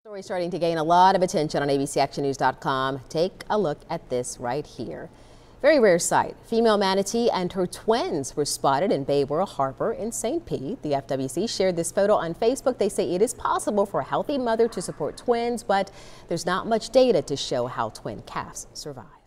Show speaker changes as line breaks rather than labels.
Story starting to gain a lot of attention on abcactionnews.com. Take a look at this right here. Very rare sight. Female manatee and her twins were spotted in Bay World Harbor in St. Pete. The FWC shared this photo on Facebook. They say it is possible for a healthy mother to support twins, but there's not much data to show how twin calves survive.